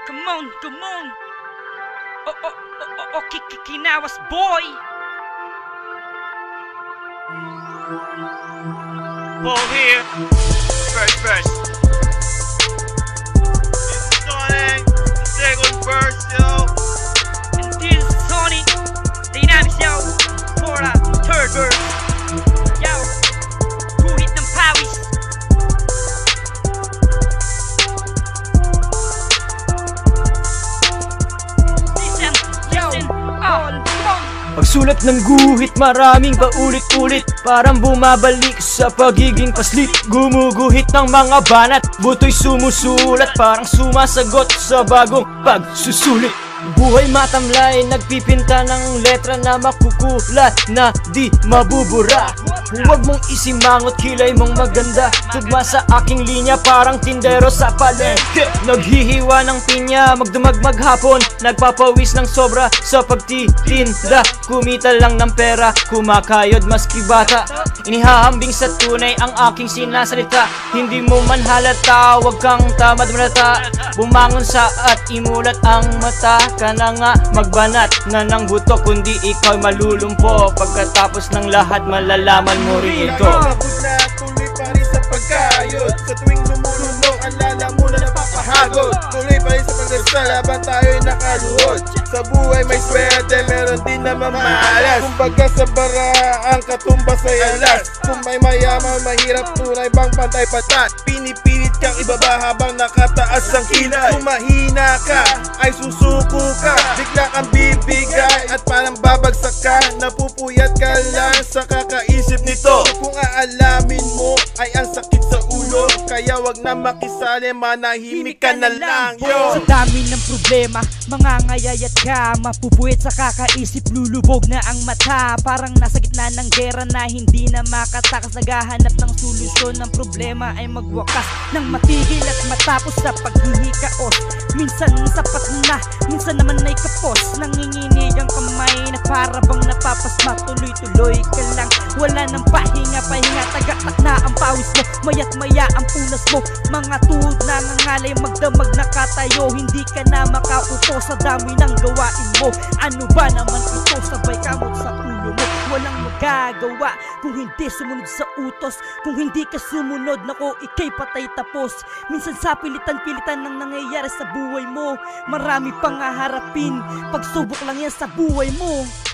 Come on, come on. Oh, Kinawas boy. Ball here. First. This is Sonic. Second verse, yo. And this is Sony. Dynamics, yo. For a third verse. Yo. Guhit ng pawis. Listen, all. Pagsulat ng guhit, maraming paulit-ulit, parang bumabalik sa pagiging paslit. Gumuguhit ng mga banat, buto'y sumusulat, parang sumasagot sa bagong pagsusulit. Buhay matamlay, nagpipinta ng letra na makukulat, na di mabubura. Huwag mong isimangot, kilay mong maganda, tugma sa aking linya, parang tindero sa palengke. Naghihiwa ng pinya, magdumag maghapon, nagpapawis ng sobra sa pagtitinda. Kumita lang ng pera, kumakayod maski bata. Inihahambing sa tunay ang aking sinasalita, hindi mo man halata, huwag kang tamad manata. Bumangon sa at imulat ang mata, ka na nga magbanat na ng buto, kundi ikaw'y malulumpo. Pagkatapos ng lahat malalaman mo rin ito. Abot na tuloy pa rin sa pagkayod, sa tuwing lumulunok ang lala mo na napapahagod. Tuloy pa rin sa pagdasal habang tayo'y nakaluhod. Sa buhay may swerte, meron din naman malas. Kumbaga sa bara ang katumbas ay alas. Kung may mayaman, mahirap, tunay bang pantay-patat? Pinipilit kang ibaba habang nakataas ang kilay. Kung mahina ka, ay susuko ka, bigla kang bibigay at parang babagsak ka. Napupuyat ka lang sa kakaisip nito. Kung aalamin mo ay ang sakit sa ulo, kaya wag na makisali, manahimik ka na lang, yo. Sa dami ng problema, mangangayayat ka, mapupuwit sa kakaisip, lulubog na ang mata. Parang nasa gitna ng gera na hindi na makatakas, naghahanap ng solusyon ng problema ay magwakas nang matigil at matapos sa paghihikaos. Minsan sapat na, minsan naman ay kapos, nanginginig ang kamay na para bang napapasma. Tuloy-tuloy ka lang, wala nang pahinga, tagatak na ang pawis mo, maya't maya ang punas mo. Mga tuhod na nangalay, magdamag na katayo, hindi ka na makaupo sa dami ng gawain mo. Ano ba naman ito, sabay kamot sa ulo mo, walang magagawa kung hindi sumunod sa utos. Kung hindi ka sumunod, nako ikay patay tapos. Minsan sa pilitan-pilitan ng nangyayari sa buhay mo, marami pang haharapin, pagsubok lang yan sa buhay mo.